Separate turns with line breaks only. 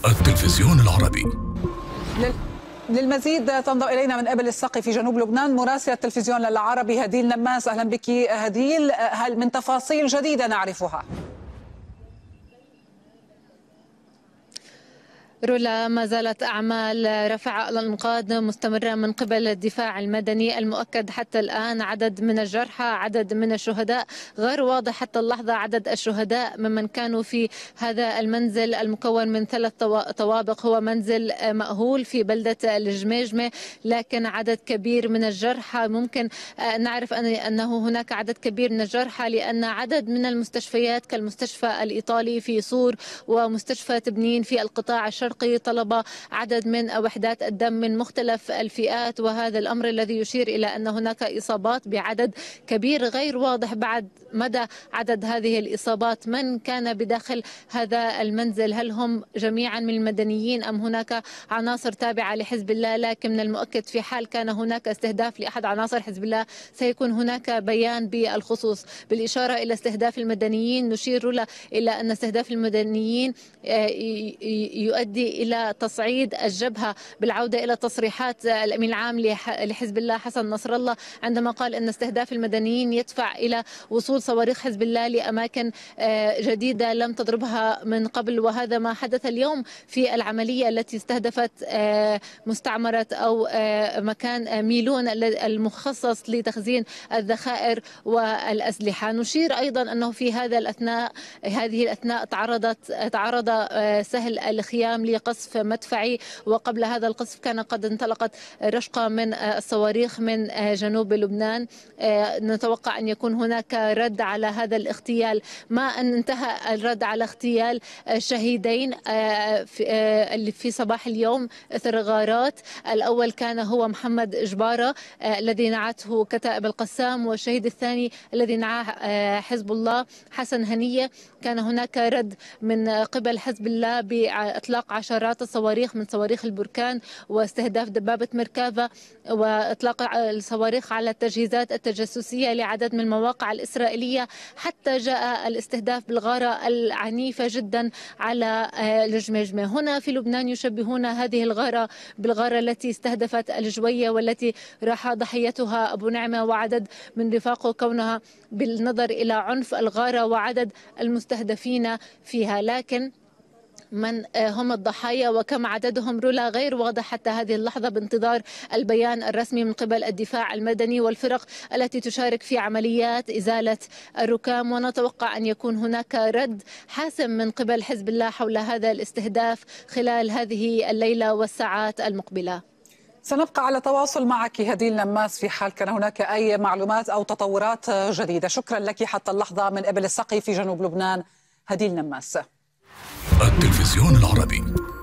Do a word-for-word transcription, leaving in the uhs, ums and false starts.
التلفزيون العربي.
للمزيد تنضم إلينا من إبل السقي في جنوب لبنان مراسلة التلفزيون العربي هديل نماس. أهلا بك هديل، هل من تفاصيل جديدة نعرفها؟
رولا، ما زالت أعمال رفع الأنقاض مستمرة من قبل الدفاع المدني. المؤكد حتى الآن عدد من الجرحى، عدد من الشهداء، غير واضح حتى اللحظة عدد الشهداء ممن كانوا في هذا المنزل المكون من ثلاث طوابق. هو منزل مأهول في بلدة الجميجمة، لكن عدد كبير من الجرحى. ممكن نعرف أنه هناك عدد كبير من الجرحى لأن عدد من المستشفيات كالمستشفى الإيطالي في صور ومستشفى تبنين في القطاع الشرقي طلب عدد من وحدات الدم من مختلف الفئات، وهذا الأمر الذي يشير إلى أن هناك إصابات بعدد كبير. غير واضح بعد مدى عدد هذه الإصابات، من كان بداخل هذا المنزل، هل هم جميعا من المدنيين أم هناك عناصر تابعة لحزب الله. لكن من المؤكد في حال كان هناك استهداف لأحد عناصر حزب الله سيكون هناك بيان بالخصوص. بالإشارة إلى استهداف المدنيين، نشير إلى أن استهداف المدنيين يؤدي إلى تصعيد الجبهة بالعودة إلى تصريحات الأمين العام لحزب الله حسن نصر الله عندما قال أن استهداف المدنيين يدفع إلى وصول صواريخ حزب الله لأماكن جديدة لم تضربها من قبل. وهذا ما حدث اليوم في العملية التي استهدفت مستعمرة أو مكان ميلون المخصص لتخزين الذخائر والأسلحة. نشير أيضا أنه في هذا الأثناء هذه الأثناء تعرضت تعرض سهل الخيام لقصف مدفعي، وقبل هذا القصف كان قد انطلقت رشقة من الصواريخ من جنوب لبنان. نتوقع أن يكون هناك رد على هذا الاغتيال. ما أن انتهى الرد على اغتيال شهيدين في صباح اليوم إثر غارات. الأول كان هو محمد جبارة الذي نعته كتائب القسام، والشهيد الثاني الذي نعاه حزب الله حسن هنية. كان هناك رد من قبل حزب الله بإطلاق عشرات الصواريخ من صواريخ البركان واستهداف دبابة مركافة وإطلاق الصواريخ على التجهيزات التجسسية لعدد من المواقع الإسرائيلية، حتى جاء الاستهداف بالغارة العنيفة جدا على الجميجمة. هنا في لبنان يشبهون هذه الغارة بالغارة التي استهدفت الجوية والتي راح ضحيتها أبو نعمة وعدد من رفاقه، كونها بالنظر إلى عنف الغارة وعدد المستهدفين فيها. لكن من هم الضحايا وكم عددهم رولا غير واضح حتى هذه اللحظة، بانتظار البيان الرسمي من قبل الدفاع المدني والفرق التي تشارك في عمليات إزالة الركام. ونتوقع أن يكون هناك رد حاسم من قبل حزب الله حول هذا الاستهداف خلال هذه الليلة والساعات المقبلة.
سنبقى على تواصل معك هديل نماس في حال كان هناك أي معلومات أو تطورات جديدة. شكرا لك حتى اللحظة من إبل السقي في جنوب لبنان هديل نماس.
التلفزيون العربي.